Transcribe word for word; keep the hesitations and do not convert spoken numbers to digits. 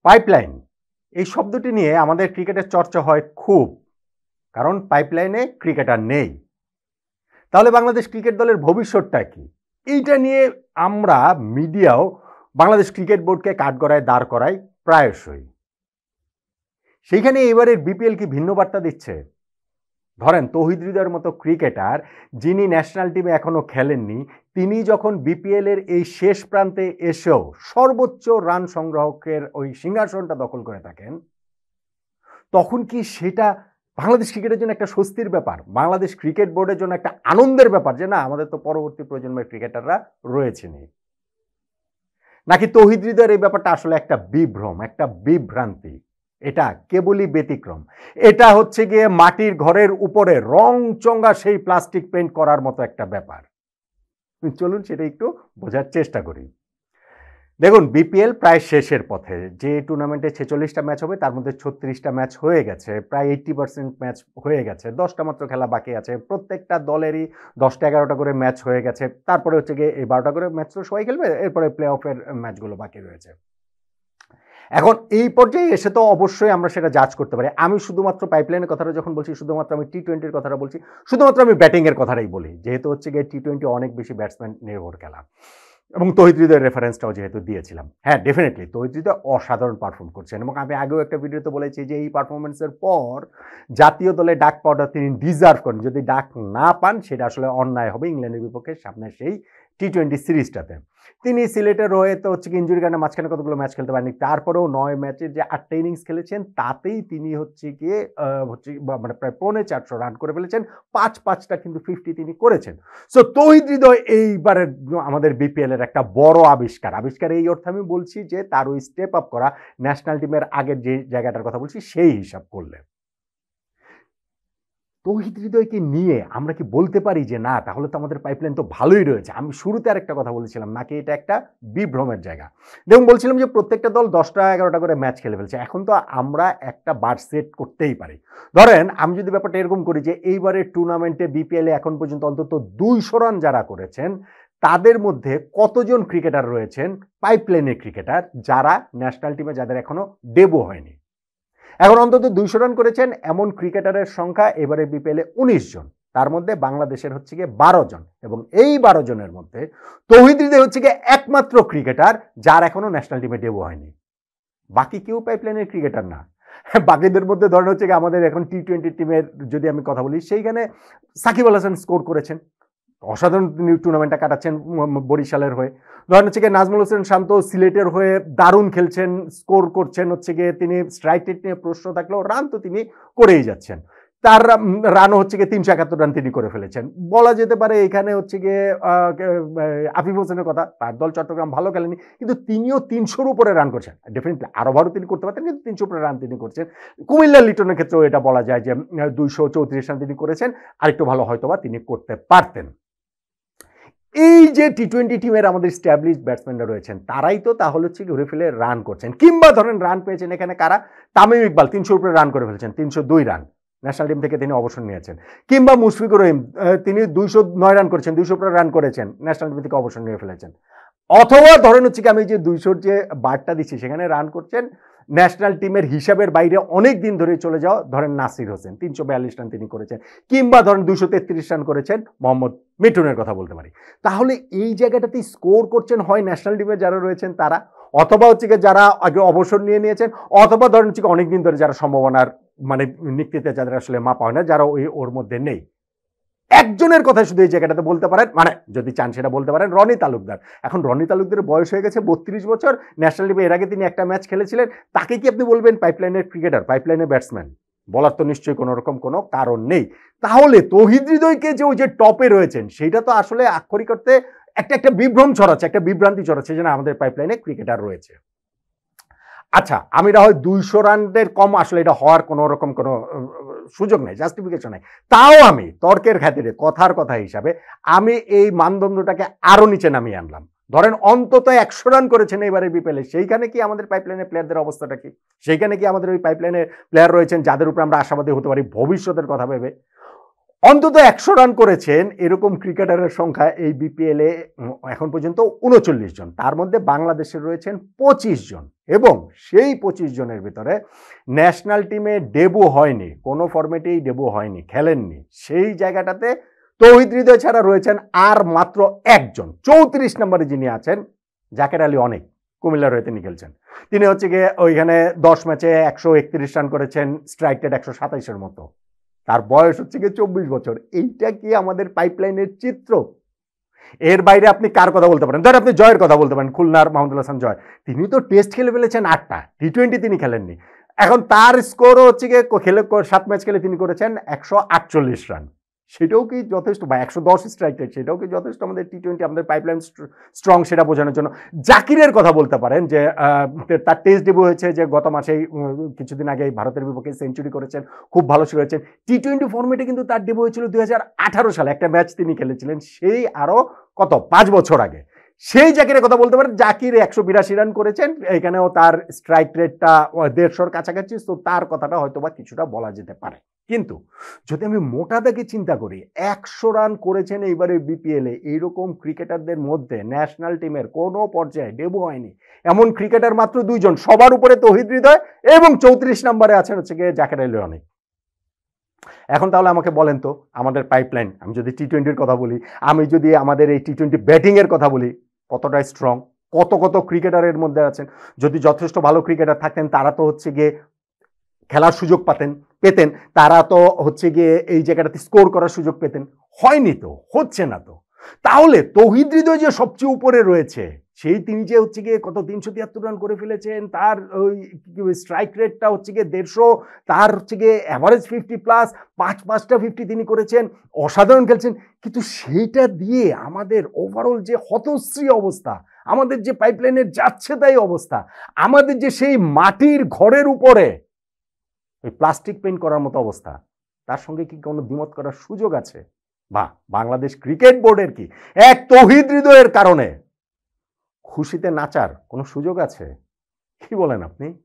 Pipeline এই শব্দটি নিয়ে আমাদের ক্রিকেটের চর্চা হয় খুব, কারণ পাইপলাইনে ক্রিকেটার নেই। তাহলে বাংলাদেশ ক্রিকেট দলের ভবিষ্যৎটা কি? এইটা নিয়ে আমরা মিডিয়াও বাংলাদেশ ক্রিকেট বোর্ডকে কাঠগড়ায় দাঁড় করাই প্রায়শই। সেইখানে এবারের বিপিএল কি ভিন্ন বার্তা দিচ্ছে? ধরেন তৌহিদ হৃদয়ের মতো ক্রিকেটার যিনি ন্যাশনাল টিমে এখনো খেলেননি, তিনি যখন বিপিএল এর এই শেষ প্রান্তে এসেও সর্বোচ্চ রান সংগ্রাহকের ওই সিংহাসনটা দখল করে থাকেন, তখন কি সেটা বাংলাদেশ ক্রিকেটের জন্য একটা স্বস্তির ব্যাপার, বাংলাদেশ ক্রিকেট বোর্ডের জন্য একটা আনন্দের ব্যাপার যে না আমাদের তো পরবর্তী প্রজন্মের ক্রিকেটাররা রয়েছেনি? নাকি তৌহিদ হৃদয়ের এই ব্যাপারটা আসলে একটা বিভ্রম, একটা বিভ্রান্তি? এটা কেবলই ব্যতিক্রম। এটা হচ্ছে গিয়ে মাটির ঘরের উপরে রং চঙ্গা সেই প্লাস্টিক পেইন্ট করার মতো একটা ব্যাপার। চলুন সেটা একটু বোঝার চেষ্টা করি। দেখুন, বিপিএল প্রায় শেষের পথে। যে টুর্নামেন্টে ছেচল্লিশটা ম্যাচ হবে তার মধ্যে ছত্রিশটা ম্যাচ হয়ে গেছে, প্রায় এইট্টি পার্সেন্ট ম্যাচ হয়ে গেছে, দশটা মাত্র খেলা বাকি আছে। প্রত্যেকটা দলেরই দশটা এগারোটা করে ম্যাচ হয়ে গেছে। তারপরে হচ্ছে গিয়ে এই বারোটা করে ম্যাচ তো সবাই খেলবে, এরপরে প্লে অফের ম্যাচগুলো বাকি রয়েছে। এখন এই পর্যায়ে এসে তো অবশ্যই আমরা সেটা জাজ করতে পারি। আমি শুধুমাত্র পাইপলাইনের কথাটা যখন বলছি, শুধুমাত্র আমি টি টোয়েন্টির কথাটা বলছি, শুধুমাত্র আমি ব্যাটিংয়ের কথাটাই বলি, যেহেতু হচ্ছে গিয়ে টি টোয়েন্টি অনেক বেশি ব্যাটসম্যান নির্ভর খেলা, এবং তৌহিদ হৃদয়ের রেফারেন্সটাও যেহেতু দিয়েছিলাম। হ্যাঁ, ডেফিনেটলি তৌহিদ হৃদয় অসাধারণ পারফর্ম করছেন, এবং আমি আগেও একটা ভিডিওতে বলেছি যে এই পারফরমেন্সের পর জাতীয় দলে ডাক পাওয়াটা তিনি ডিজার্ভ করেন। যদি ডাক না পান সেটা আসলে অন্যায় হবে ইংল্যান্ডের বিপক্ষে সামনে সেই টি টোয়েন্টি সিরিজটাতে। তিনি সিলেটের হয়ে তো হচ্ছে কি ইঞ্জুরি কারণে মাঝখানে কতগুলো ম্যাচ খেলতে পারেনি, তারপরেও নয় ম্যাচের যে আটটা ইনিংস খেলেছেন তাতেই তিনি হচ্ছে গিয়ে হচ্ছে মানে প্রায় পৌনে চারশো রান করে ফেলেছেন, পাঁচ পাঁচটা কিন্তু ফিফটি তিনি করেছেন। সো তৌহিদ হৃদয় এইবারের আমাদের বিপিএল এর একটা বড় আবিষ্কার। আবিষ্কার এই অর্থে আমি বলছি যে তার ওই স্টেপ আপ করা, ন্যাশনাল টিমের আগের যে জায়গাটার কথা বলছি সেই হিসাব করলে তৌহিদ হৃদয়কে নিয়ে আমরা কি বলতে পারি যে না তাহলে তো আমাদের পাইপলাইন তো ভালোই রয়েছে? আমি শুরুতে আর একটা কথা বলেছিলাম নাকি এটা একটা বিভ্রমের জায়গা। দেখুন, বলছিলাম যে প্রত্যেকটা দল দশটা এগারোটা করে ম্যাচ খেলে ফেলছে, এখন তো আমরা একটা বার সেট করতেই পারি। ধরেন আমি যদি ব্যাপারটা এরকম করি যে এইবারের টুর্নামেন্টে বিপিএল এ এখন পর্যন্ত অন্তত দুইশো রান যারা করেছেন তাদের মধ্যে কতজন ক্রিকেটার রয়েছেন পাইপলাইনের ক্রিকেটার যারা ন্যাশনাল টিমে যাদের এখনো ডেবু হয়নি? এখন অন্তত দুইশো রান করেছেন এমন ক্রিকেটারের সংখ্যা এবারে বিপিএলে উনিশ জন, তার মধ্যে বাংলাদেশের হচ্ছে গিয়ে বারো জন, এবং এই বারো জনের মধ্যে তৌহিদ হৃদয় হচ্ছে গিয়ে একমাত্র ক্রিকেটার যার এখনো ন্যাশনাল টিমে ডেবু হয়নি। বাকি কেউ পাইপলাইনের ক্রিকেটার না। বাকিদের মধ্যে ধরেন হচ্ছে গিয়ে আমাদের এখন টি টোয়েন্টি টিমের যদি আমি কথা বলি, সেইখানে সাকিব আল হাসান স্কোর করেছেন, অসাধারণ তিনি টুর্নামেন্টটা কাটাচ্ছেন বরিশালের হয়ে। ধরেন হচ্ছে গিয়ে নাজমুল হোসেন শান্ত সিলেটের হয়ে দারুণ খেলছেন, স্কোর করছেন, হচ্ছে গিয়ে তিনি স্ট্রাইক রেট নিয়ে প্রশ্ন থাকলেও রান তো তিনি করেই যাচ্ছেন। তার রানও হচ্ছে গিয়ে তিনশো একাত্তর রান তিনি করে ফেলেছেন। বলা যেতে পারে এখানে হচ্ছে গিয়ে আফিফ হোসেনের কথা, তার দল চট্টগ্রাম ভালো খেলেনি কিন্তু তিনিও তিনশোর উপরে রান করছেন। ডেফিনেটলি আরও ভালো তিনি করতে পারতেন কিন্তু তিনশো উপরে রান তিনি করছেন। কুমিল্লা লিটনের ক্ষেত্রেও এটা বলা যায় যে দুইশো চৌত্রিশ রান তিনি করেছেন, আরেকটু ভালো হয়তোবা তিনি করতে পারতেন। এই যে টি টোয়েন্টি টিমের আমাদের স্ট্যাবলিশ ব্যাটসম্যানরা রয়েছেন তারাই তো তাহলে হচ্ছে ঘুরে ফেলে রান করছেন, কিংবা ধরেন রান পেয়েছেন এখানে কারা, তামিম ইকবাল তিনশোর উপরে রান করে ফেলেছেন, তিনশো দুই রান, ন্যাশনাল টিম থেকে তিনি অবসর নিয়েছেন। কিংবা মুশফিকুর রহিম তিনি দুইশো নয় রান করেছেন, দুইশো উপরে রান করেছেন, ন্যাশনাল টিম থেকে অবসর নিয়ে ফেলেছেন। অথবা ধরেন হচ্ছে কি আমি যে দুইশোর যে বারটা দিচ্ছি সেখানে রান করছেন ন্যাশনাল টিমের হিসাবের বাইরে অনেক দিন ধরে চলে যাওয়া ধরেন নাসির হোসেন, তিনশো বিয়াল্লিশ রান তিনি করেছেন, কিংবা ধরেন দুইশো তেত্রিশ রান করেছেন মোহাম্মদ মিঠুনের কথা বলতে পারি। তাহলে এই জায়গাটাতে স্কোর করছেন হয় ন্যাশনাল টিমে যারা রয়েছেন তারা, অথবা হচ্ছে কি যারা আগে অবসর নিয়ে নিয়েছেন, অথবা ধরেন হচ্ছে অনেকদিন ধরে যারা সম্ভাবনার মানে নিকৃতে যাদের আসলে মাপা হয় না, যারা ওই ওর মধ্যে নেই। একজনের কথা শুধু এই জায়গাটাতে বলতে পারেন, মানে যদি চান সেটা বলতে পারেন, রনি তালুকদার। এখন রনি তালুকদারের বয়স হয়ে গেছে বত্রিশ বছর, ন্যাশনাল টিমে এর আগে তিনি একটা ম্যাচ খেলেছিলেন, তাকে কি আপনি বলবেন পাইপলাইনের ক্রিকেটার, পাইপলাইনের ব্যাটসম্যান? বলার তো নিশ্চয়ই কোনো রকম কোনো কারণ নেই। তাহলে তৌহিদ হৃদয়কে যে ওই যে টপে রয়েছেন সেইটা তো আসলে আক্ষরিক করতে একটা একটা বিভ্রম ছড়াচ্ছে, একটা বিভ্রান্তি ছড়াচ্ছে যে না আমাদের পাইপলাইনে ক্রিকেটার রয়েছে। আচ্ছা, আমি এটা হয় দুইশো রানের কম আসলে এটা হওয়ার কোনো রকম কোনো সুযোগ নেই, জাস্টিফিকেশন নেই, তাও আমি তর্কের খাতিরে কথার কথা হিসাবে আমি এই মানদণ্ডটাকে আরো নিচে নামিয়ে আনলাম। ধরেন অন্তত একশো রান করেছেন এবারে বিপিএলে, সেইখানে কি আমাদের পাইপলাইনের প্লেয়ারদের অবস্থাটা কি? সেইখানে কি আমাদের ওই পাইপলাইনের প্লেয়ার রয়েছেন যাদের উপর আমরা আশাবাদী হতে পারি ভবিষ্যতের কথা ভেবে? অন্তত একশো রান করেছেন এরকম ক্রিকেটারের সংখ্যা এই বিপিএলে এখন পর্যন্ত উনচল্লিশ জন, তার মধ্যে বাংলাদেশের রয়েছেন পঁচিশ জন, এবং সেই পঁচিশ জনের ভিতরে ন্যাশনাল টিমে ডেবু হয়নি, কোনো ফরম্যাটেই ডেবু হয়নি, খেলেননি। সেই জায়গাটাতে তৌহিদ হৃদয় ছাড়া রয়েছেন আর মাত্র একজন, চৌত্রিশ নম্বরে যিনি আছেন জাকের আলী অনেক, কুমিল্লার হয়ে তিনি খেলছেন। তিনি হচ্ছে গিয়ে ওইখানে দশ ম্যাচে একশো একত্রিশ রান করেছেন, স্ট্রাইক রেট একশো সাতাইশের মতো, তার বয়স হচ্ছে গিয়ে চব্বিশ বছর। এইটা কি আমাদের পাইপলাইনের চিত্র? এর বাইরে আপনি কার কথা বলতে পারেন? ধর আপনি জয়ের কথা বলতে পারেন, খুলনার মাহমুদুল হাসান জয়, তিনি তো টেস্ট খেলে ফেলেছেন আটটা, টি টোয়েন্টি তিনি খেলেননি। এখন তার স্কোরও হচ্ছে গিয়ে খেলে সাত ম্যাচ খেলে তিনি করেছেন একশো আটচল্লিশ রান, সেটাও কি যথেষ্ট? বা একশো দশ স্ট্রাইক রেট, সেটাও কি যথেষ্ট আমাদের টি টোয়েন্টি, আমাদের পাইপলাইন স্ট্রং সেটা বোঝানোর জন্য? জাকিরের কথা বলতে পারেন যে তার টেস্ট ডেবিউ হয়েছে যে গত মাসেই কিছুদিন আগে ভারতের বিপক্ষে সেঞ্চুরি করেছেন, খুব ভালো শুরু হয়েছেন। টি টোয়েন্টি ফর্মেটে কিন্তু তার ডেবিউ হয়েছিল দুই হাজার আঠারো সালে, একটা ম্যাচ তিনি খেলেছিলেন সেই আরও কত পাঁচ বছর আগে। সেই জাকিরের কথা বলতে পারেন, জাকির একশো বিরাশি রান করেছেন, এখানেও তার স্ট্রাইক রেটটা দেড়শোর কাছাকাছি, তো তার কথাটা হয়তো বা কিছুটা বলা যেতে পারে। কিন্তু যদি আমি মোটা দাগে চিন্তা করি, একশো রান করেছেন এইবারে বিপিএলে, এইরকম ক্রিকেটারদের মধ্যে ন্যাশনাল টিমের কোনো পর্যায়ে ডেবু হয়নি এমন ক্রিকেটার মাত্র দুইজন, সবার উপরে তৌহিদ হৃদয় এবং চৌত্রিশ নম্বরে আছেন হচ্ছে গিয়ে জাকের আলী অনেক। এখন তাহলে আমাকে বলেন তো, আমাদের পাইপলাইন, আমি যদি টি টোয়েন্টির কথা বলি, আমি যদি আমাদের এই টি টোয়েন্টি ব্যাটিংয়ের কথা বলি, কতটা স্ট্রং, কত কত ক্রিকেটারের মধ্যে আছেন। যদি যথেষ্ট ভালো ক্রিকেটার থাকতেন তারা তো হচ্ছে গিয়ে খেলার সুযোগ পাতেন পেতেন তারা তো হচ্ছে গিয়ে এই জায়গাটাতে স্কোর করার সুযোগ পেতেন, হয়নি তো, হচ্ছে না তো। তাহলে তৌহিদ হৃদয় যে সবচেয়ে উপরে রয়েছে, সেই তিনি যে হচ্ছে গিয়ে কত তিনশো তিয়াত্তর রান করে ফেলেছেন, তার ওই স্ট্রাইক রেটটা হচ্ছে গিয়ে দেড়শো, তার হচ্ছে গিয়ে অ্যাভারেজ ফিফটি প্লাস, পাঁচ পাঁচটা ফিফটি তিনি করেছেন, অসাধারণ খেলছেন। কিন্তু সেইটা দিয়ে আমাদের ওভারঅল যে হতশ্রী অবস্থা, আমাদের যে পাইপলাইনের যাচ্ছে তাই অবস্থা, আমাদের যে সেই মাটির ঘরের উপরে ওই প্লাস্টিক পেইন্ট করার মতো অবস্থা, তার সঙ্গে কি কোনো দ্বিমত করার সুযোগ আছে? বা বাংলাদেশ ক্রিকেট বোর্ডের কি এক তৌহিদ হৃদয়ের কারণে খুশিতে নাচার কোনো সুযোগ আছে? কি বলেন আপনি?